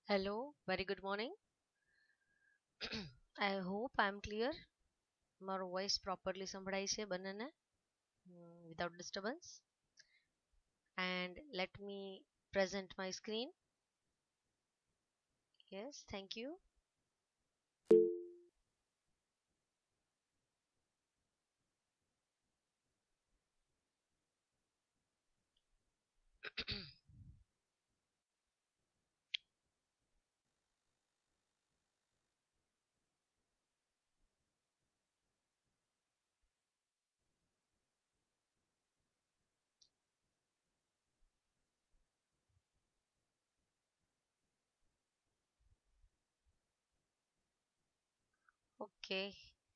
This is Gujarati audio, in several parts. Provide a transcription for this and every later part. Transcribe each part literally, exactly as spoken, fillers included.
Hello, very good morning. I hope I'm clear. મારો voice properly સંભળાય છે બંનેને mm, without disturbance. And let me present my screen. Yes, thank you. Okay.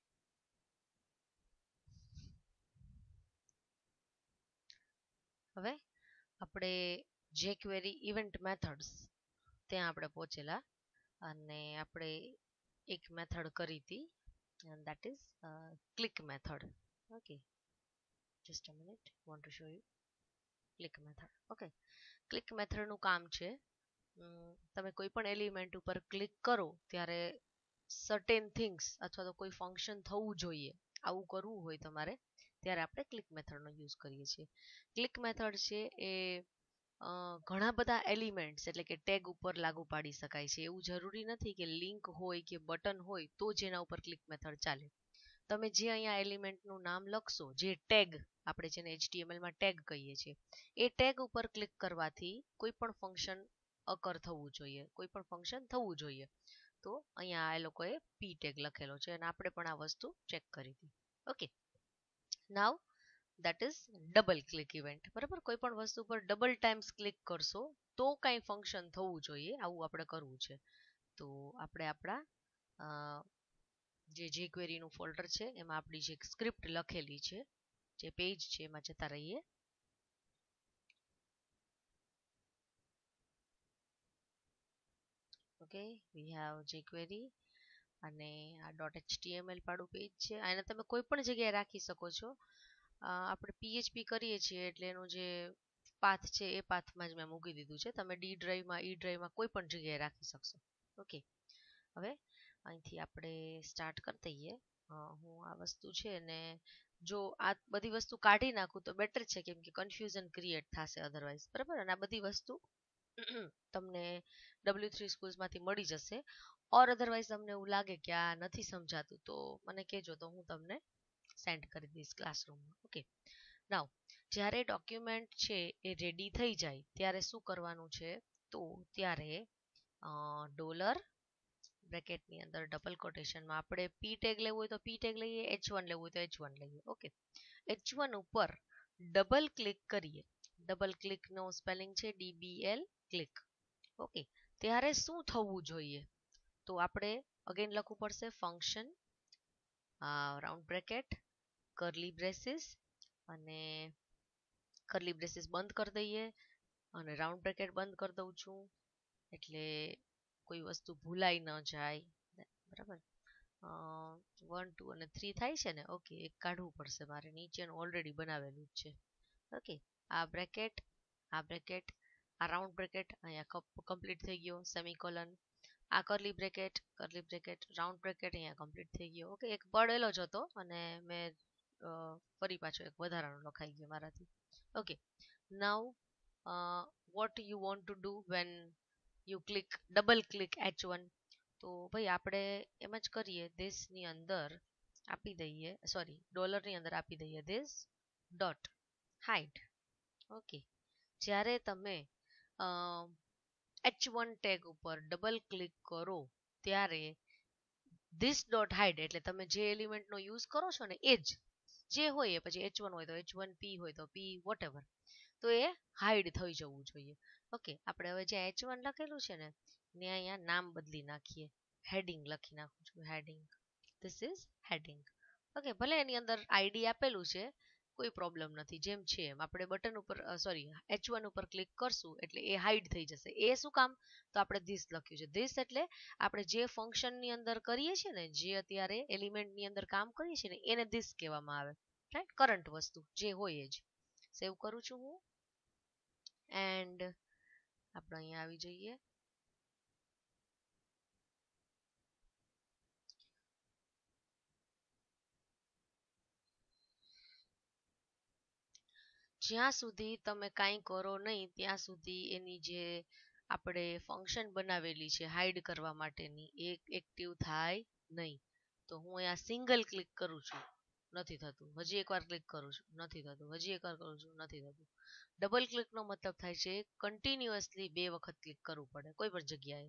હવે આપણે jQuery event methods ત્યાં આપણે પહોંચેલા અને આપણે એક મેથડ કરી હતી and that is uh, click method. Okay, just a minute. Want to show you click method. Okay, click method નું કામ છે અમ, તમે કોઈ પણ એલિમેન્ટ ઉપર ક્લિક કરો ત્યારે સર્ટેન થિંગ્સ અથવા તો કોઈ ફંક્શન થવું જોઈએ આવું કરવું હોય તમારે ત્યારે આપણે ક્લિક મેથડનો યુઝ કરીએ છીએ. ક્લિક મેથડ છે એ અ, ઘણા બધા એલિમેન્ટ્સ એટલે કે ટેગ ઉપર લાગુ પાડી શકાય છે. એવું જરૂરી નથી કે લિંક હોય કે બટન હોય તો જ એના ઉપર ક્લિક મેથડ ચાલે. તમે જે અહીંયા એલિમેન્ટનું નામ લખશો, જે ટેગ આપણે જેને એચટીએમએલમાં ટેગ કહીએ છીએ, એ ટેગ ઉપર ક્લિક કરવાથી કોઈ પણ ફંક્શન અકર થવું જોઈએ, કોઈ પણ ફંક્શન થવું જોઈએ. તો અહીંયા એ લોકોએ પી ટેગ લખેલો છે અને આપણે પણ આ વસ્તુ ચેક કરી હતી. Okay, now that is double click event. બરાબર, કોઈ પણ વસ્તુ પર ડબલ ટાઈમ્સ ક્લિક કરશો તો કાંઈ ફંક્શન થવું જોઈએ, આવું આપણે કરવું છે. તો આપણે આપણા અ, જે jQuery નું ફોલ્ડર છે એમાં આપણી જે સ્ક્રિપ્ટ લખેલી છે, જે પેજ છે એમાં જતા રહીએ. ઓકે, વી હેવ jQuery અને આ ડોટ એચટીએમએલ વાળું પેજ છે. આને તમે કોઈ પણ જગ્યાએ રાખી શકો છો. અ, આપણે પીએચપી કરીએ છીએ એટલે એનું જે પાથ છે એ પાથમાં જ મેં મૂકી દીધું છે. તમે ડી ડ્રાઈવમાં ઈ ડ્રાઈવમાં કોઈ પણ જગ્યાએ રાખી શકશો. ઓકે, હવે અહીંથી આપણે સ્ટાર્ટ કરી દઈએ. અ, હું આ વસ્તુ છે ને જો આ બધી વસ્તુ કાઢી નાખું તો બેટર છે, કેમ કે કન્ફ્યુઝન ક્રિએટ થશે અધરવાઇઝ. બરાબર, અને આ બધી વસ્તુ તમને ડબલ્યુ થ્રી સ્કૂલ્સમાંથી મળી જશે. ઓર અધરવાઇઝ તમને એવું લાગે કે આ નથી સમજાતું તો મને કહેજો, તો હું તમને સેન્ડ કરી દઈશ ક્લાસરૂમમાં. ઓકે, નાવ જ્યારે ડોક્યુમેન્ટ છે એ રેડી થઈ જાય ત્યારે શું કરવાનું છે, તો ત્યારે ડોલર બ્રેકેટની અંદર ડબલ કોટેશનમાં આપણે પી ટેગ લેવું હોય તો પી ટેગ લઈએ, એચ વન લેવું હોય તો એચ વન લઈએ. ઓકે, એચ વન ઉપર ડબલ ક્લિક કરીએ. ડબલ ક્લિકનો સ્પેલિંગ છે ડીબીએલ ક્લિક. ઓકે, ત્યારે શું થવું જોઈએ, તો આપણે અગેન લખવું પડશે function round bracket curly braces અને કર્લી બ્રેસીસ બંધ કરી દઈએ અને રાઉન્ડ બ્રેકેટ બંધ કરી દઉં છું એટલે કોઈ વસ્તુ ભૂલાઈ ન જાય. બરાબર, વન ટુ અને થ્રી થાય છે ને. ઓકે, એક કાઢવું પડશે મારે, નીચેનું ઓલરેડી બનાવેલું જ છે. ઓકે, આ બ્રેકેટ આ બ્રેકેટ આ રાઉન્ડ બ્રેકેટ અહીંયા કમ્પ્લીટ થઈ ગયો, સેમિકોલન. આ curly bracket curly bracket round bracket અહીંયા કમ્પ્લીટ થઈ ગયો. ઓકે, એક પડેલો જ હતો અને મેં ફરી પાછો એક વધારાનો લખાઈ ગયો મારાથી. Okay, now what you want to do when you click double click H one, તો ભાઈ આપણે એમ જ કરીએ, ધીસની અંદર આપી દઈએ, સોરી ડોલરની અંદર આપી દઈએ ધીસ ડોટ હાઇડ. ઓકે, જ્યારે તમે એચ વન ટેગ ઉપર ડબલ ક્લિક કરો ત્યારે ધીસ ડોટ હાઇડ એટલે તમે જે એલિમેન્ટનો યુઝ કરો છો ને એ જ જે હોય એ, પછી એચ વન હોય તો એચ વન, પી હોય તો પી, વોટ એવર, તો એ હાઇડ થઈ જવું જોઈએ. ઓકે, આપણે હવે જે એચ વન લખેલું છે ને ને અહીંયા નામ બદલી નાખીએ, હેડિંગ લખી નાખું છું, heading. This is heading. Okay, ભલે એની અંદર આઈડી આપેલું છે, કોઈ પ્રોબ્લેમ નથી, જેમ છે એમ. આપણે બટન ઉપર સોરી એચ વન ઉપર ક્લિક કરશું એટલે એ હાઇડ થઈ જશે. એ શું કામ, તો આપણે ધીસ લખ્યું છે. ધીસ એટલે આપણે જે ફંક્શનની અંદર કરીએ છીએ ને, જે અત્યારે એલિમેન્ટની અંદર કામ કરીએ છીએ ને એને ધીસ કહેવામાં આવે. રાઈટ, કરંટ વસ્તુ જે હોય એ જ. સેવ કરું છું હું એન્ડ આપણે અહીંયા આવી જઈએ. જ્યાં સુધી તમે કાંઈ કરો નહીં ત્યાં સુધી એની જે આપણે ફંક્શન બનાવેલી છે હાઈડ કરવા માટેની એ એક્ટિવ થાય નહીં. તો હું અહીંયા સિંગલ ક્લિક કરું છું, નથી થતું. હજી એકવાર ક્લિક કરું છું, નથી થતું. હજી એકવાર કરું છું, નથી થતું. ડબલ ક્લિકનો મતલબ થાય છે કન્ટિન્યુઅસલી બે વખત ક્લિક કરવું પડે કોઈ પણ જગ્યાએ.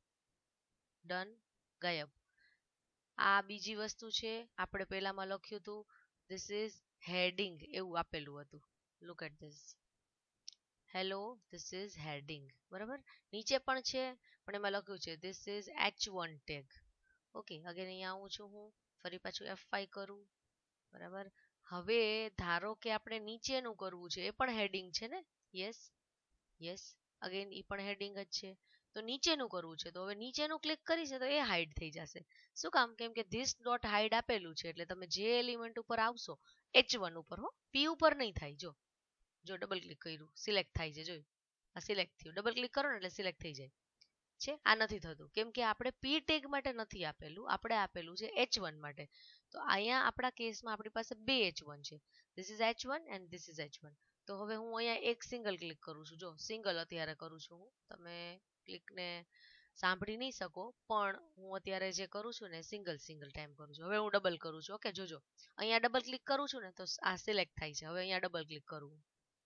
ડન, ગાયબ. આ બીજી વસ્તુ છે. આપણે પહેલામાં લખ્યું હતું ધીસ ઇઝ હેડિંગ એવું આપેલું હતું. Look at this. Hello this is heading. બરાબર, નીચે પણ છે પણ એમાં લખ્યું છે this is H one tag. Okay, again અહીંયા આવું છું હું, ફરી પાછું એફ ફાઈવ કરું. બરાબર, હવે ધારો કે આપણે નીચેનું કરવું છે, એ પણ હેડિંગ છે ને. યસ યસ, અગેન એ પણ હેડિંગ જ છે. તો નીચેનું કરવું છે, તો હવે નીચેનું ક્લિક કરીશે તો એ હાઈડ થઈ જશે. શું કામ? કેમ કે ધીસ ડોટ હાઈડ આપેલું છે એટલે તમે જે એલિમેન્ટ ઉપર આવશો, એચ વન ઉપર, હો, પી ઉપર નહીં થાય. જો જો ડબલ ક્લિક કર્યું, સિલેક્ટ થાય છે. જોયું, આ સિલેક્ટ થયું. ડબલ ક્લિક કરો ને એટલે સિલેક્ટ થઈ જાય છે. આ નથી થતું કેમ કે આપણે પી ટેગ માટે નથી આપેલું, આપણે આપેલું છે એચ વન માટે. તો અહીંયા આપણા કેસમાં આપણી પાસે બે એચ વન છે. This is H one and this is H one. તો હવે હું અહીંયા એક સિંગલ ક્લિક કરું છું. જો સિંગલ અત્યારે કરું છું હું, તમે ક્લિકને સાંભળી નહીં શકો પણ હું અત્યારે જે કરું છું ને સિંગલ સિંગલ ટાઈમ કરું છું. હવે હું ડબલ કરું છું. ઓકે, જોજો અહીંયા ડબલ ક્લિક કરું છું ને તો આ સિલેક્ટ થાય છે. હવે અહીંયા ડબલ ક્લિક કરું,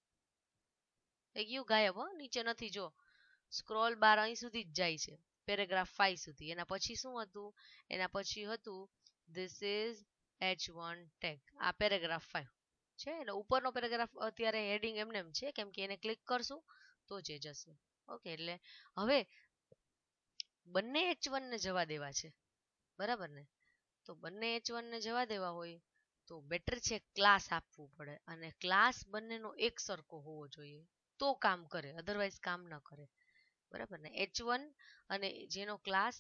થઈ ગયું ગાયબ. હો, નીચે નથી. જો સ્ક્રોલ બાર અહીં સુધી જ જાય છે, પેરેગ્રાફ ફાઈવ સુધી. એના પછી શું હતું? એના પછી હતું this is H one tag. આ પેરેગ્રાફ ફાઈવ છે એટલે ઉપરનો પેરેગ્રાફ અત્યારે હેડિંગ એમને એમ છે કેમ કે એને ક્લિક કરશું તો જ એ જશે. ઓકે, એટલે હવે બંને એચ વન ને જવા દેવા છે. બરાબર ને? તો બંને એચ વન ને જવા દેવા હોય તો બેટર છે ક્લાસ આપવું પડે, અને ક્લાસ બંનેનો એક સરખો હોવો જોઈએ તો કામ કરે, અધરવાઇઝ કામ ન કરે. બરાબર ને? એચ વન અને જેનો ક્લાસ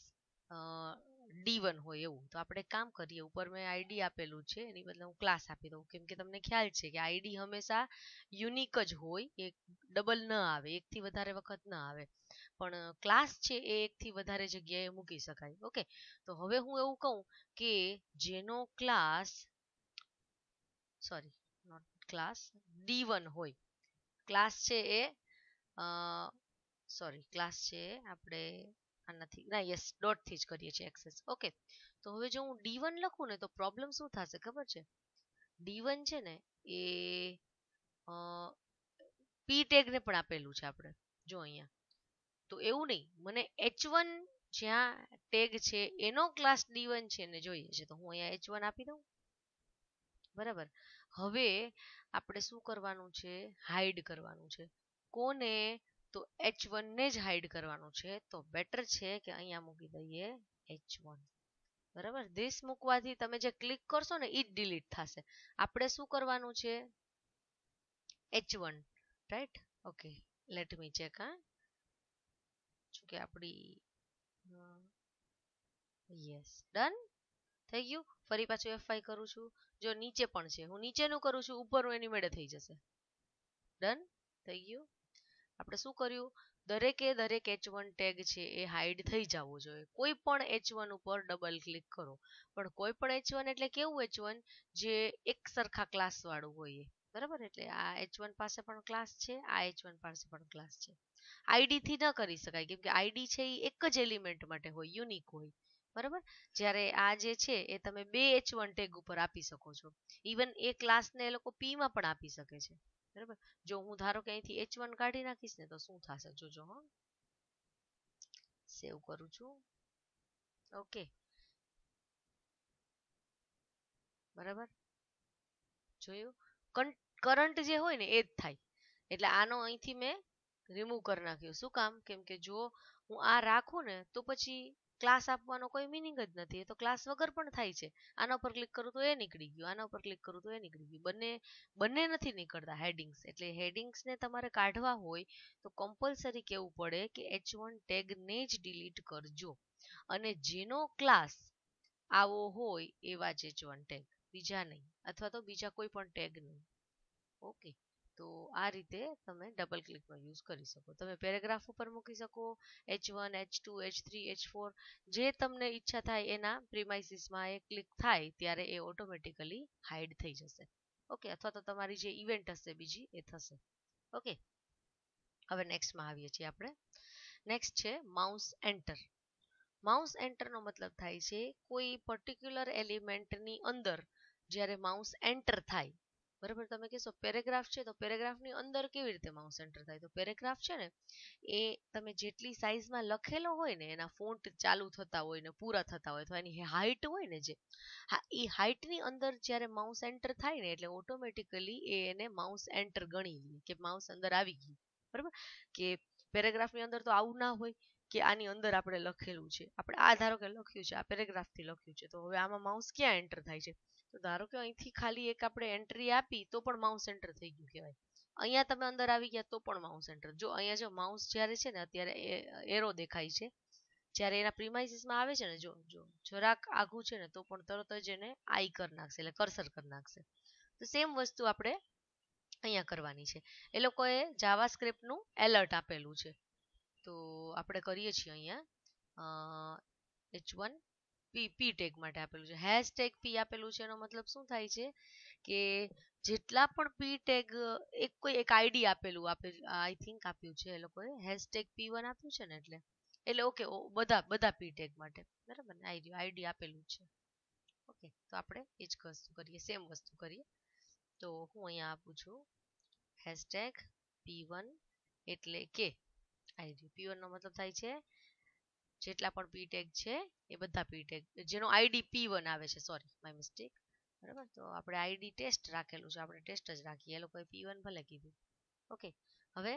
ડી વન હોય એવું. તો આપણે કામ કરીએ, ઉપર મેં આઈડી આપેલું છે એની બદલે હું ક્લાસ આપી દઉં કેમ કે તમને ખ્યાલ છે કે આઈડી હંમેશા યુનિક જ હોય, એક ડબલ ન આવે, એકથી વધારે વખત ન આવે. પણ ક્લાસ છે એ એકથી વધારે જગ્યાએ મૂકી શકાય. ઓકે, તો હવે હું એવું કહું કે જેનો class sorry not class D one હોય, ક્લાસ છે એ સોરી ક્લાસ છે આપણે આ નથી ના યસ ડોટ થી જ કરીએ છીએ એક્સેસ. ઓકે, તો હવે જો હું ડી વન લખું ને તો પ્રોબ્લેમ શું થશે ખબર છે? ડી વન છે ને એ પી ટેગ ને પણ આપેલું છે આપણે, જો અહીંયા. તો એવું નહીં, મને એચ વન જ્યાં ટેગ છે એનો ક્લાસ ડી વન છે ને જોઈએ છે, તો હું અહીંયા એચ વન આપી દઉં. બરાબર, હવે આપણે શું કરવાનું છે? હાઈડ કરવાનું છે. કોને? તો એચ વન ને જ હાઈડ કરવાનું છે. તો બેટર છે કે અહીંયા મૂકી દઈએ એચ વન. બરાબર, ધીસ મૂકવાથી તમે જે ક્લિક કરશો ને એ જ ડિલીટ થશે. આપણે શું કરવાનું છે? H one, right? Okay, let me check. હા, કે આપણી યસ ડન થઈ ગયું. ફરી પાછું એફ ફાઈવ કરું છું. જો નીચે પણ છે, હું નીચેનું કરું છું, ઉપરનું એની મેળે થઈ જશે. ડન થઈ ગયું. આપણે શું કર્યું? દરેકે દરેક એચ વન ટેગ છે એ હાઈડ થઈ જવો જોઈએ. કોઈ પણ એચ વન ઉપર ડબલ ક્લિક કરો, પણ કોઈ પણ એચ વન એટલે કેવું એચ વન? જે એક સરખા ક્લાસ વાળું હોય. બરાબર, એટલે આ એચ વન પાસે પણ ક્લાસ છે, આ એચ વન પાસે પણ ક્લાસ છે. આઈડી થી ન કરી શકાય કેમ કે આઈડી છે એ એક જ એલિમેન્ટ માટે હોય, યુનિક હોય. બરાબર, જ્યારે આ જે છે એ તમે બે એચ વન ટેગ ઉપર આપી શકો છો. ઇવન એ ક્લાસને એ લોકો પી માં પણ આપી શકે છે. બરાબર, જો હું ધારો કે અહીંથી એચ વન કાઢી નાખીશ ને તો શું થશે જોજો. હા, સેવ કરું છું. ઓકે, બરાબર, જોયું? કરંટ જે હોય ને એ જ થાય. એટલે આનો અહીંથી મેં રિમૂવ કરી નાખ્યો. શું કામ? કેમ કે જો હું આ રાખું ને તો પછી ક્લાસ આપવાનો કોઈ મિનિંગ જ નથી. એ તો ક્લાસ વગર પણ થાય છે. આના ઉપર ક્લિક કરું તો એ નીકળી ગયું, આના ઉપર ક્લિક કરું તો એ નીકળી ગયું. બંને બંને નથી નીકળતા હેડિંગ્સ. એટલે હેડિંગ્સને તમારે કાઢવા હોય તો કમ્પલસરી કહેવું પડે કે એચ વન ટેગને જ ડિલીટ કરજો, અને જેનો ક્લાસ આવો હોય એવા જ એચ વન ટેગ, બીજા નહીં, અથવા તો બીજા કોઈ પણ ટેગ નહીં. ઓકે, તો આ રીતે તમે ડબલ ક્લિકનો યુઝ કરી શકો. તમે પેરેગ્રાફ ઉપર મૂકી શકો, H one H two H three H four જે તમને ઈચ્છા થાય એના પ્રિમાઇસીસમાં એ ક્લિક થાય ત્યારે એ ઓટોમેટિકલી હાઈડ થઈ જશે. ઓકે, અથવા તો તમારી જે ઇવેન્ટ હશે બીજી એ થશે. ઓકે, હવે નેક્સ્ટમાં આવીએ છીએ આપણે. નેક્સ્ટ છે માઉસ એન્ટર. માઉસ એન્ટરનો મતલબ થાય છે કોઈ પર્ટિક્યુલર એલિમેન્ટની અંદર જ્યારે માઉસ એન્ટર થાય, બરાબર. તમે કહેશો પેરેગ્રાફ છે તો પેરેગ્રાફની અંદર કેવી રીતે માઉસ એન્ટર થાય? તો પેરેગ્રાફ છે ને એ તમે જેટલી સાઈઝમાં લખેલો હોય ને એના ફોન્ટ ચાલુ થતા હોય ને પૂરા થતા હોય તો એની હાઈટ હોય ને જે, હા, એ હાઈટની અંદર જ્યારે માઉસ એન્ટર થાય ને એટલે ઓટોમેટિકલી એ એને માઉસ એન્ટર ગણી લે કે માઉસ અંદર આવી ગયું, બરાબર. કે પેરેગ્રાફની અંદર તો આવું ના હોય કે આની અંદર આપણે લખેલું છે, આપણે આ ધારો કે લખ્યું છે, આ પેરેગ્રાફથી લખ્યું છે, તો હવે આમાં માઉસ ક્યાં એન્ટર થાય છે? તો ધારો કે અહીંથી ખાલી એક આપણે એન્ટ્રી આપી તો પણ માઉસ એન્ટર થઈ ગયું કહેવાય. અહીંયા તમે અંદર આવી ગયા તો પણ માઉસ એન્ટર. જો અહીંયા જો માઉસ જ્યારે છે ને અત્યારે એરો દેખાય છે, જ્યારે એના પ્રિમાઇસીસમાં આવે છે ને, જો જો જરાક આઘું છે ને તો પણ તરત જ એને આઈ કરી નાખશે, એટલે કર્સર કરી નાખશે. તો સેમ વસ્તુ આપણે અહીંયા કરવાની છે. એ લોકોએ જાવાસ્ક્રિપ્ટનું એલર્ટ આપેલું છે, તો આપણે કરીએ છીએ અહીંયા H one P P tag માટે આપેલું છે. હેશ ટેગ પી આપેલું છે એનો મતલબ શું થાય છે કે જેટલા પણ પી ટેગ એક કોઈ એક આઈડી આપેલું આપે આઈ થિંક આપ્યું છે એ લોકોએ હેશ ટેગ પી વન આપ્યું છે ને, એટલે એટલે ઓકે બધા બધા પી ટેગ માટે, બરાબર ને, આઈડી આઈડી આપેલું છે. ઓકે, તો આપણે એ જ વસ્તુ કરીએ, સેમ વસ્તુ કરીએ. તો હું અહીંયા આપું છું હેશટેગ પી વન એટલે કે આઈડી. પી વન નો મતલબ થાય છે જેટલા પણ પી ટેગ છે એ બધા પી ટેગ જેનો આઈડી પી વન આવે છે, સોરી માય મિસ્ટેક, બરાબર. તો આપણે આઈડી ટેસ્ટ રાખેલું છે, આપણે ટેસ્ટ જ રાખીએ, એ લોકોએ પી વન ભલે કીધું. ઓકે, હવે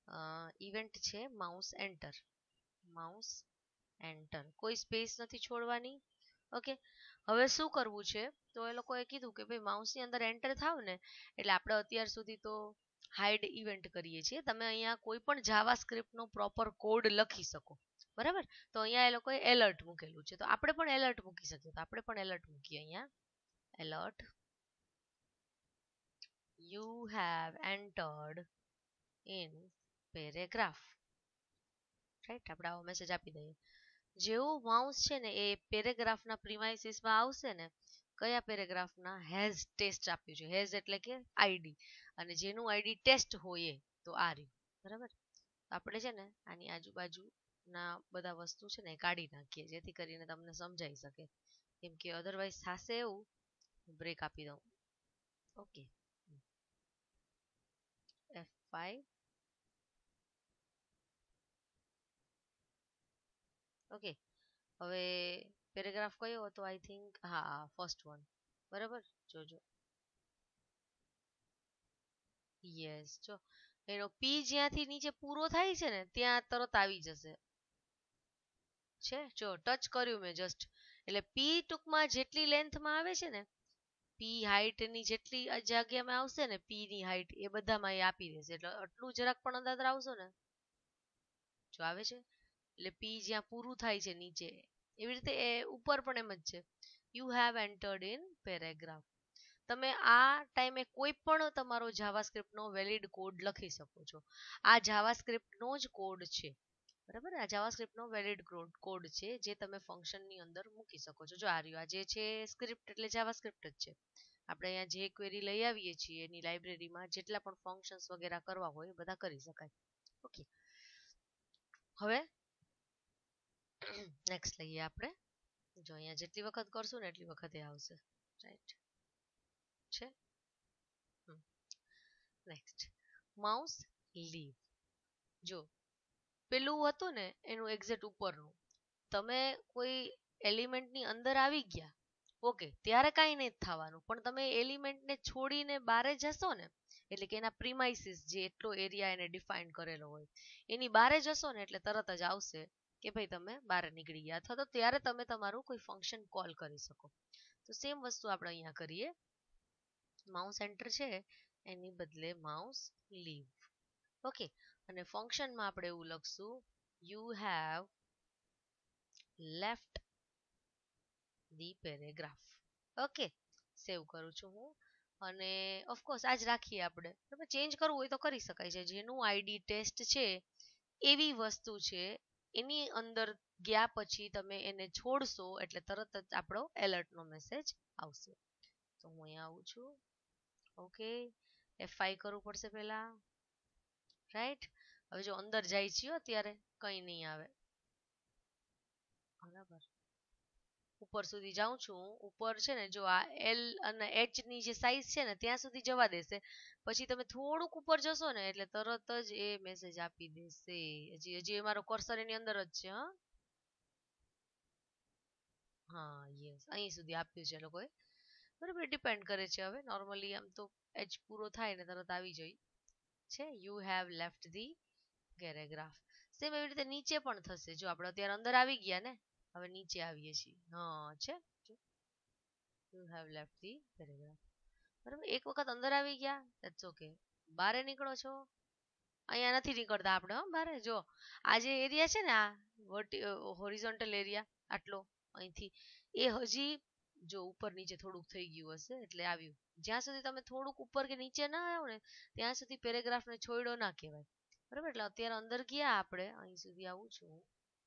ઇવેન્ટ છે માઉસ એન્ટર. માઉસ એન્ટર, કોઈ સ્પેસ નથી છોડવાની. ઓકે, હવે શું કરવું છે? તો એ લોકોએ કીધું કે ભાઈ માઉસની અંદર એન્ટર થાવ ને એટલે આપણે અત્યાર સુધી તો હાઇડ ઇવેન્ટ કરીએ છીએ, તમે અહીંયા કોઈ પણ જાવાસ્ક્રિપ્ટનો પ્રોપર કોડ લખી શકો, બરાબર. તો અહીંયા એ લોકોએ એલર્ટ મૂકેલું છે, તો આપણે પણ એલર્ટ મૂકી શકીએ. તો આપણે પણ એલર્ટ મૂકીએ અહીંયા, alert you have entered in paragraph, right. આપણે આવો મેસેજ આપી દઈએ. જેવું માઉસ છે ને એ પેરેગ્રાફના પ્રિમાઇસીસમાં આવશે ને, કયા પેરેગ્રાફના? હેઝ ટેસ્ટ આપ્યું છે, હેઝ એટલે કે આઈડી, અને જેનું આઈડી ટેસ્ટ હોય તો આ રહ્યું, બરાબર. આપણે છે ને આની આજુબાજુના બધા વસ્તુ છે ને એ કાઢી નાખીએ જેથી કરીને તમને સમજાઈ શકે, કેમ કે અધરવાઇઝ થશે એવું. બ્રેક આપી દઉં. Okay, F five. ઓકે, હવે પેરેગ્રાફ કયો હતો? આઈ થિંક હા ફર્સ્ટ વન, બરાબર. જોજો, યસ. જો એનો પી જ્યાંથી નીચે પૂરો થાય છે ને ત્યાં તરત આવી જશે, છે. જો ટચ કર્યું મેં જસ્ટ, એટલે પી ટૂંકમાં જેટલી લેન્થમાં આવે છે ને, પી હાઈટની જેટલી જગ્યામાં આવશે ને, પી ની હાઈટ એ બધામાં એ આપી દેશે. એટલે આટલું જરાક પણ અંદર આવશો ને, જો આવે છે, એટલે પી જ્યાં પૂરું થાય છે નીચે, એવી રીતે એ ઉપર પણ એમ જ છે. You have entered in paragraph. તમે આ ટાઈમે કોઈ પણ તમારો જાવાસ્ક્રિપ્ટનો વેલિડ કોડ લખી શકો છો. આ જાવાસ્ક્રિપ્ટનો જ કોડ છે, બરાબર. આ જાવાસ્ક્રિપ્ટનો વેલિડ કોડ છે જે તમે ફંક્શનની અંદર મૂકી શકો છો. જો આ રહ્યું, આ જે છે સ્ક્રિપ્ટ એટલે જાવાસ્ક્રિપ્ટ જ છે. આપણે અહીંયા જે ક્વેરી લઈ આવીએ છીએ એની લાઇબ્રેરીમાં જેટલા પણ ફંક્શન્સ વગેરે કરવા હોય એ બધા કરી શકાય. ઓકે, હવે નેક્સ્ટ લઈએ આપણે. જો અહીંયા જેટલી વખત કરશું ને એટલી વખત એ આવશે, રાઈટ છે. Next mouse leave. જો પેલું હતું ને એનું એક્ઝેક્ટ ઉપરનું, તમે કોઈ એલિમેન્ટની અંદર આવી ગયા, ઓકે, ત્યારે કાંઈ નહીં થવાનું, પણ તમે એલિમેન્ટને છોડીને બહાર જશો ને, એટલે કે એના પ્રિમાઇસીસ જે એટલો એરિયા એને ડિફાઇન કરેલો હોય એની બહાર જશો ને એટલે તરત જ આવશે કે ભાઈ તમે બહાર નીકળી ગયા, અથવા તો ત્યારે તમે તમારું કોઈ ફંક્શન કોલ કરી શકો. તો સેમ વસ્તુ આપણે અહીંયા કરીએ. માઉસ એન્ટર છે એની બદલે માઉસ લીવ. ઓકે, અને ફંક્શનમાં આપણે એવું લખશું you have left the paragraph. Okay, save કરું છું હું, અને ઓફકોર્સ આ જ રાખીએ આપણે. તમે ચેન્જ કરવું હોય તો કરી શકાય છે. જેનું આઈડી ટેસ્ટ છે એવી વસ્તુ છે, એની અંદર ગયા પછી તમે એને છોડશો એટલે તરત જ આપણો એલર્ટનો મેસેજ આવશે. તો હું અહીંયા આવું છું, ઓકે, એફ ફાઈવ કરવું પડશે પહેલા, રાઈટ. હવે જો અંદર જાય છીએ ત્યારે કંઈ નહીં આવે, બરાબર. ઉપર સુધી જાઉં છું, ઉપર છે ને જો આ એલ અને એચ ની જે સાઈઝ છે ને ત્યાં સુધી જવા દેશે, પછી તમે થોડુંક ઉપર જશો ને એટલે તરત જ એ મેસેજ આપી દેશે. હજી હજી મારો કર્સર એની અંદર જ છે. હા હા યસ, અહીં સુધી આપ્યું છે લોકોએ, બરાબર. ડિપેન્ડ કરે છે, હવે નોર્મલી આમ તો એચ પૂરો થાય ને તરત આવી જાય છે. You have left the paragraph. Same એવી રીતે નીચે પણ થશે, જો આપણે અત્યારે અંદર આવી ગયા ને, હવે નીચે આવીએ છીએ. હા છે, you have left the paragraph, બરાબર. એક વખત અંદર આવી ગયા ધેટ્સ ઓકે. બારે નીકળો છો, અહીંયા નથી નીકળતા આપણે. હો બારે જો આ જે એરિયા છે ને, આ વર્ટી હોરિઝોન્ટલ એરિયા આટલો અહીંથી, એ હજી જો ઉપર નીચે થોડુંક થઈ ગયું હશે એટલે આવ્યું. જ્યાં સુધી તમે થોડુંક ઉપર કે નીચે ના આવ્યો ને ત્યાં સુધી પેરેગ્રાફને છોડ્યો ના કહેવાય, બરાબર. એટલે અત્યારે અંદર ગયા આપણે, અહીં સુધી આવું છું,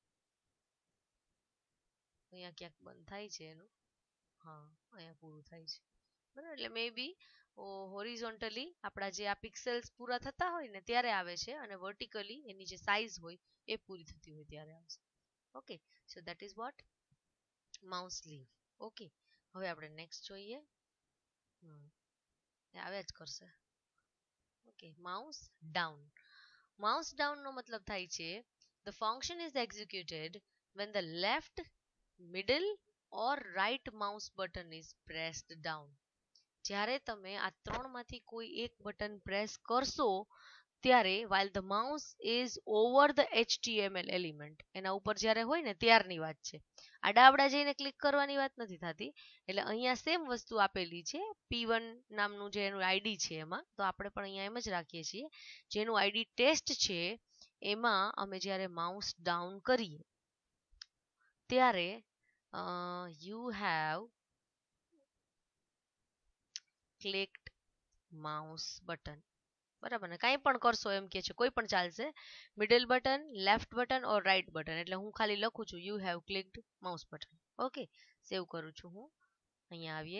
અહીંયા ક્યાંક બંધ થાય છે એનું, હા અહીંયા પૂરું થાય છે, બરાબર. એટલે મે બી હોરિઝોન્ટલી આપણા જે આ પિક્સેલ્સ પૂરા થતા હોય ને ત્યારે આવે છે, અને વર્ટિકલી એની જે સાઈઝ હોય એ પૂરી થતી હોય ત્યારે આવશે. Okay, so that is what mouse leave. Okay, હવે આપણે નેક્સ્ટ જોઈએ. હમ આવ્યા જ કરશે. Okay, mouse down. Mouse down નો મતલબ થાય છે the function is executed when the left, middle or right mouse button is pressed down. જ્યારે તમે આ ત્રણમાંથી કોઈ એક બટન પ્રેસ કરશો ત્યારે while the mouse is over the H T M L element, એના ઉપર જ્યારે હોય ને ત્યારની વાત છે. આડાવડા જઈને ક્લિક કરવાની વાત નથી થતી. એટલે અહીંયા સેમ વસ્તુ આપેલી છે, પી વન નામનું જે એનું આઈડી છે એમાં, તો આપણે પણ અહીંયા એમ જ રાખીએ છીએ. જેનું આઈડી ટેસ્ટ છે એમાં અમે જ્યારે માઉસ ડાઉન કરીએ ત્યારે you have clicked mouse button, બરાબર ને. કાંઈ પણ કરશો એમ કે છે, કોઈ પણ ચાલશે, middle button, left button or right button. એટલે હું ખાલી લખું છું you have clicked mouse button. Okay, save કરું છું હું. અહીંયા આવીએ.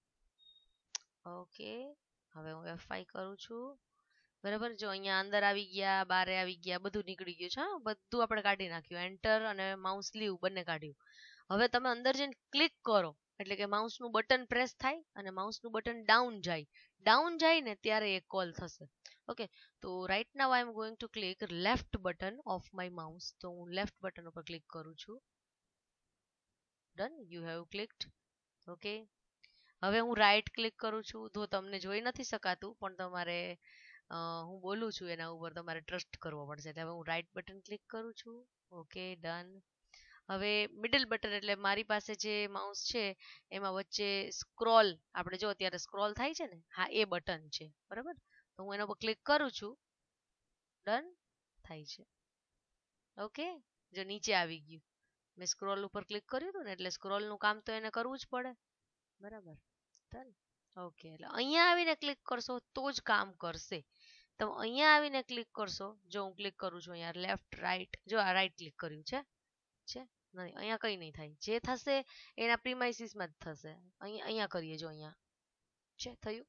ઓકે, હવે હું એફ ફાઈવ કરું છું, બરાબર. જો અહીંયા અંદર આવી ગયા, બારે આવી ગયા, બધું નીકળી ગયું છે. હા બધું આપણે કાઢી નાખ્યું, એન્ટર અને માઉસ લીવ બંને કાઢ્યું. હવે તમે અંદર જઈને ક્લિક કરો એટલે કે માઉસનું બટન પ્રેસ થાય અને માઉસનું બટન ડાઉન જાય. ડાઉન જાય ને ત્યારે એક કોલ થશે. ઓકે, તો right now I am going to click left button of my mouse. તો હું લેફ્ટ બટન ઉપર ક્લિક કરું છું. Done, you have clicked. Okay, હવે હું રાઈટ ક્લિક કરું છું. તો તમને જોઈ નથી શકાતું પણ તમારે હું બોલું છું એના ઉપર તમારે ટ્રસ્ટ કરવો પડશે. એટલે હવે હું રાઈટ બટન ક્લિક કરું છું. Okay, done. હવે મિડલ બટન એટલે મારી પાસે જે માઉસ છે એમાં વચ્ચે સ્ક્રોલ, આપણે જો અત્યારે સ્ક્રોલ થાય છે ને, હા એ બટન છે, બરાબર. તો હું એના ઉપર ક્લિક કરું છું. ડન થાય છે. ઓકે, જો નીચે આવી ગયું, મેં સ્ક્રોલ ઉપર ક્લિક કર્યું હતું ને એટલે સ્ક્રોલનું કામ તો એને કરવું જ પડે, બરાબર. ડન. ઓકે, એટલે અહીંયા આવીને ક્લિક કરશો તો જ કામ કરશે. તો અહીંયા આવીને ક્લિક કરશો, જો હું ક્લિક કરું છું અહીંયા લેફ્ટ રાઈટ, જો આ રાઈટ ક્લિક કર્યું છે છે નહીં, અહીંયા કંઈ નહીં થાય. જે થશે એના પ્રીમાઇસીસમાં જ થશે. અહીંયા અહીંયા કરીએ, જો અહીંયા છે થયું,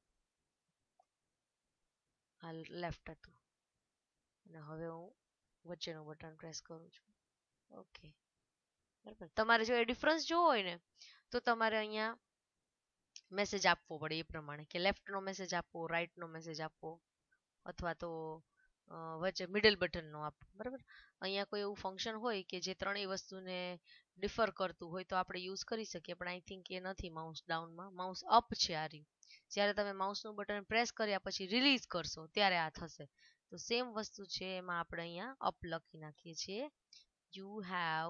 હાલ લેફ્ટ હતું અને હવે હું વચ્ચેનું બટન પ્રેસ કરું છું. ઓકે, બરાબર. તમારે જો એ ડિફરન્સ જોવો હોય ને તો તમારે અહીંયા મેસેજ આપવો પડે એ પ્રમાણે, કે લેફ્ટનો મેસેજ આપવો, રાઈટનો મેસેજ આપવો, અથવા તો વચ્ચે મિડલ બટનનો આપવો, બરાબર. અહીંયા કોઈ એવું ફંક્શન હોય કે જે ત્રણેય વસ્તુને ડિફર કરતું હોય તો આપણે યુઝ કરી શકીએ, પણ આઈ થિંક એ નથી માઉસ ડાઉનમાં. માઉસ અપ છે આ રહ્યું. જ્યારે તમે માઉસનું બટન પ્રેસ કર્યા પછી રિલીઝ કરશો ત્યારે આ થશે. તો સેમ વસ્તુ છે એમાં આપણે અહીંયા અપ લખી નાખીએ છીએ, you have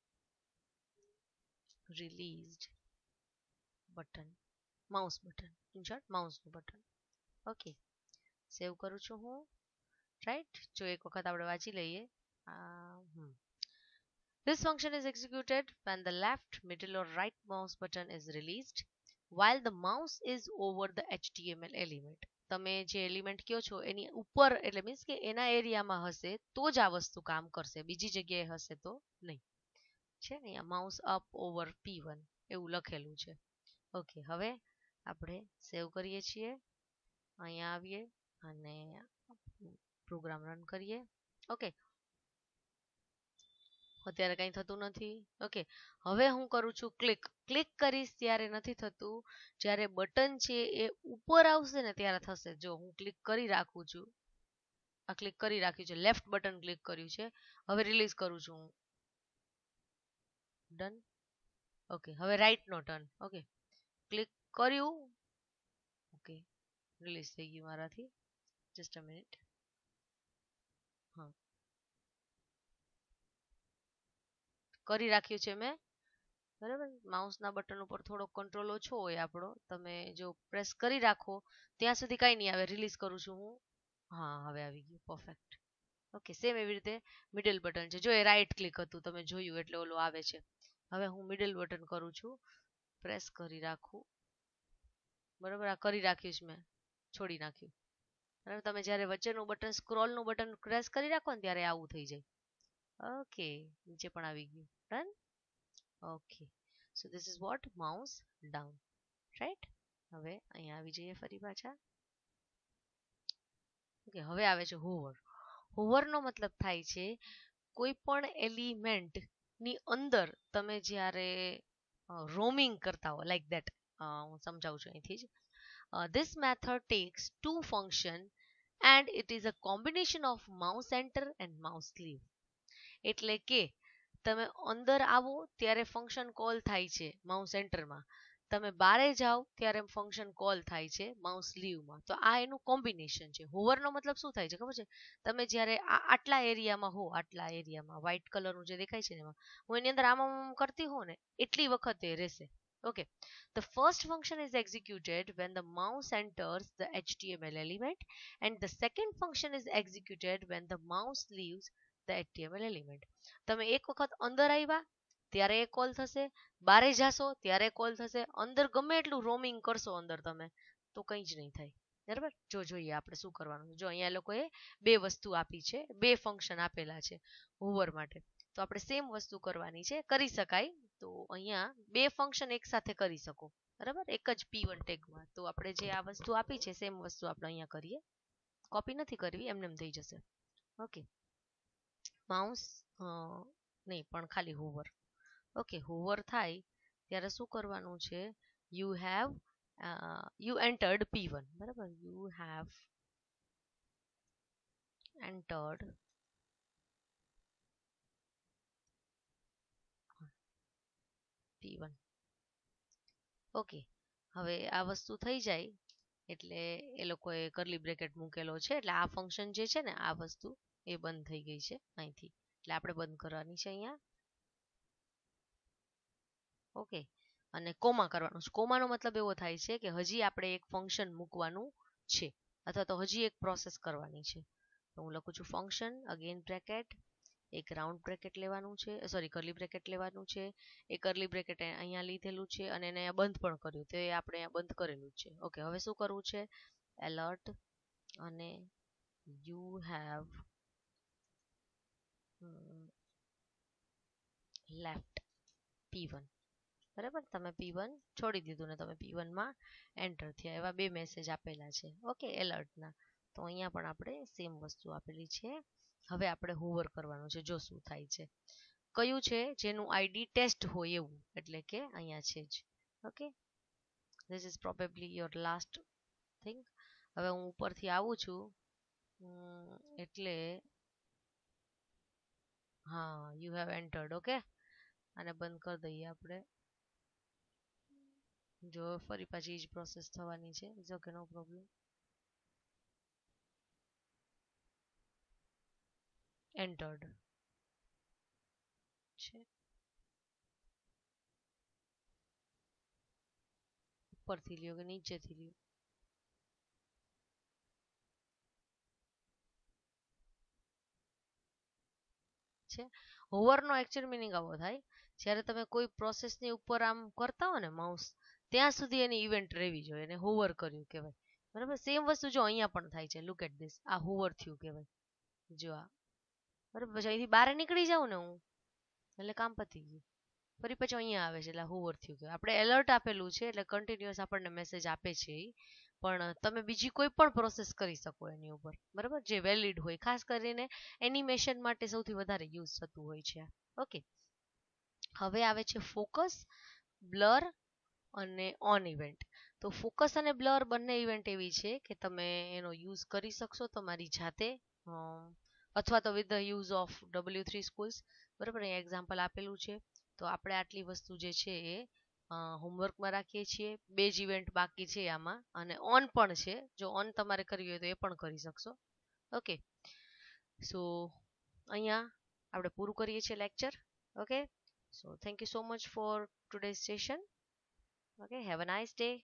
released button, mouse button, in short માઉસનું બટન. ઓકે, સેવ કરું છું હું. રાઈટ, જો એક વખત આપણે વાંચી લઈએ. This function is executed when the left, middle or right mouse button is released while the mouse is over the H T M L element. તમે જે એલિમેન્ટ કહો છો એની ઉપર, એટલે મીન્સ કે એના એરિયામાં હશે તો જ આ વસ્તુ કામ કરશે, બીજી જગ્યાએ હશે તો નહીં. છે ને અહીંયા mouse up over P one એવું લખેલું છે. ઓકે, હવે આપણે સેવ કરીએ છીએ. અહીંયા આવીએ અને પ્રોગ્રામ રન કરીએ. ઓકે, અત્યારે કંઈ થતું નથી. ઓકે, હવે હું કરું છું ક્લિક. ક્લિક કરીશ ત્યારે નથી થતું, જ્યારે બટન છે એ ઉપર આવશે ને ત્યારે થશે. જો હું ક્લિક કરી રાખું છું, આ ક્લિક કરી રાખ્યું છે, લેફ્ટ બટન ક્લિક કર્યું છે. હવે રિલીઝ કરું છું હું. ડન. ઓકે, હવે રાઈટ નો ટર્ન. ઓકે, ક્લિક કર્યું. ઓકે, રિલીઝ થઈ ગયું મારાથી. Just a minute. હા, કરી રાખ્યું છે મેં. બરાબર, માઉસના બટન ઉપર થોડો કંટ્રોલ ઓછો હોય આપણો. તમે જો પ્રેસ કરી રાખો ત્યાં સુધી કાંઈ નહીં આવે. રિલીઝ કરું છું હું. હા, હવે આવી ગયું. પરફેક્ટ. ઓકે, સેમ એવી રીતે મિડલ બટન છે. જો એ રાઈટ ક્લિક હતું, તમે જોયું એટલે ઓલું આવે છે. હવે હું મિડલ બટન કરું છું, પ્રેસ કરી રાખું. બરાબર, આ કરી રાખ્યું છે મેં, છોડી નાખ્યું. બરાબર, તમે જ્યારે વચ્ચેનું બટન સ્ક્રોલનું બટન પ્રેસ કરી રાખો ને ત્યારે આવું થઈ જાય. ઓકે, નીચે પણ આવી ગયું. Done. Okay, so this is what mouse down, right. હવે અહીંયા આવી જઈએ ફરી પાછા. ઓકે, હવે આવે છે હોવર. હોવરનો મતલબ થાય છે કોઈ પણ એલિમેન્ટ ની અંદર તમે જ્યારે રોમિંગ કરતા હો, લાઈક ધેટ. હું સમજાવું છું અહીંથી જ. This method takes to function and it is a combination of mouse enter and mouse leave. એટલે કે તમે અંદર આવો ત્યારે ફંક્શન કોલ થાય છે માઉસ એન્ટરમાં, તમે બારે જાઓ ત્યારે ફંક્શન કોલ થાય છે માઉસ લીવમાં. તો આ એનું કોમ્બિનેશન છે. હોવરનો મતલબ શું થાય છે ખબર છે? તમે જ્યારે આટલા એરિયામાં હો, આટલા એરિયામાં વ્હાઇટ કલરનું જે દેખાય છે ને એમાં હું એની અંદર આમ આમ કરતી હોઉં ને એટલી વખત એ રહેશે. Okay, the first function is executed when the mouse enters the H T M L element, and the second function is executed when the mouse leaves the H T M L element. તમે એક વખત અંદર આવ્યા ત્યારે એ કોલ થશે, બારે જાશો ત્યારે કોલ થશે. અંદર ગમે એટલું રોમિંગ કરશો અંદર તમે તો કંઈ જ નહીં થાય. બરાબર, જો જોઈએ આપણે શું કરવાનું. જો અહીંયા એ લોકોએ બે વસ્તુ આપી છે, બે ફંક્શન આપેલા છે હોવર માટે. તો આપણે સેમ વસ્તુ કરવાની છે, કરી શકાય. તો અહીંયા બે ફંક્શન એક સાથે કરી શકો. બરાબર, એક જ પી વન ટેગમાં. તો આપણે જે આ વસ્તુ આપી છે સેમ વસ્તુ આપણે અહીંયા કરીએ. કોપી નથી કરવી, એમને એમ થઈ જશે. ઓકે, માઉસ નહીં પણ ખાલી હોવર. ઓકે, હોવર થાય ત્યારે શું કરવાનું છે? You have you entered P one. બરાબર, you have entered P one. Okay, હવે આ વસ્તુ થઈ જાય એટલે એ લોકોએ કરલી બ્રેકેટ મૂકેલો છે, એટલે આ ફંક્શન જે છે ને આ વસ્તુ એ બંધ થઈ ગઈ છે અહીંથી. એટલે આપણે બંધ કરવાની છે અહીંયા. ઓકે, અને કોમા કરવાનું છે. કોમાનો મતલબ એવો થાય છે કે હજી આપણે એક ફંક્શન મૂકવાનું છે અથવા તો હજી એક પ્રોસેસ કરવાની છે. તો હું લખું છું ફંક્શન, અગેન બ્રેકેટ, એક રાઉન્ડ બ્રેકેટ લેવાનું છે, સોરી કરલી બ્રેકેટ લેવાનું છે. એ કરલી બ્રેકેટ અહીંયા લીધેલું છે અને એને અહીંયા બંધ પણ કર્યું, તો એ આપણે અહીંયા બંધ કરેલું છે. ઓકે, હવે શું કરવું છે? એલર્ટ અને you have left P one. બરાબર, તમે પી વન છોડી દીધું ને તમે પી વનમાં એન્ટર થયા, એવા બે મેસેજ આપેલા છે. ઓકે, એલર્ટના. તો અહીંયા પણ આપણે સેમ વસ્તુ આપેલી છે. હવે આપણે હોવર કરવાનું છે, જો શું થાય છે. કયું છે? જેનું આઈડી ટેસ્ટ હોય એવું, એટલે કે અહીંયા છે જ. Okay, this is probably your last thing. હવે હું ઉપરથી આવું છું એટલે હા, યુ હેવ એન્ટર્ડ. ઓકે, આને બંધ કરી દઈએ આપણે. જો ફરી પાછી જ પ્રોસેસ થવાની છે. Is okay, no problem. Entered છે, ઉપરથી લ્યો કે નીચેથી લ્યો? છે હોવરનો એકચ્યુઅલ મિનિંગ આવો થાય જ્યારે તમે કોઈ પ્રોસેસની ઉપર આમ કરતા હો ને માઉસ, ત્યાં સુધી એની ઇવેન્ટ રહેવી જોઈએ, એને હોવર કર્યું કહેવાય. બરાબર, સેમ વસ્તુ જો અહીંયા પણ થાય છે. લુક એટ ધીસ, આ હોવર થયું કહેવાય. જો આ બરાબર, પછી અહીંથી બહાર નીકળી જાઉં ને હું એટલે કામ પતી ગયું. ફરી પછી અહીંયા આવે છે એટલે હોવર થયું કહેવાય. આપણે એલર્ટ આપેલું છે એટલે કન્ટિન્યુઅસ આપણને મેસેજ આપે છે. પણ તમે બીજી કોઈ પણ પ્રોસેસ કરી શકો એની ઉપર, બરાબર, જે વેલિડ હોય. ખાસ કરીને એનિમેશન માટે સૌથી વધારે યુઝ થતું હોય છે. ઓકે, હવે આવે છે ફોકસ, બ્લર અને ઓન ઇવેન્ટ. તો ફોકસ અને બ્લર બંને ઇવેન્ટ એવી છે કે તમે એનો યુઝ કરી શકશો તમારી જાતે, અથવા તો with the use of W three schools. બરાબર, અહીંયા એક્ઝામ્પલ આપેલું છે. તો આપણે આટલી વસ્તુ જે છે એ હોમવર્કમાં રાખીએ છીએ. બે જ ઇવેન્ટ બાકી છે આમાં, અને ઓન પણ છે. જો ઓન તમારે કરવી હોય તો એ પણ કરી શકશો. ઓકે, સો અહીંયા આપણે પૂરું કરીએ છીએ lecture. Okay, so thank you so much for today's session. Okay, have a nice day.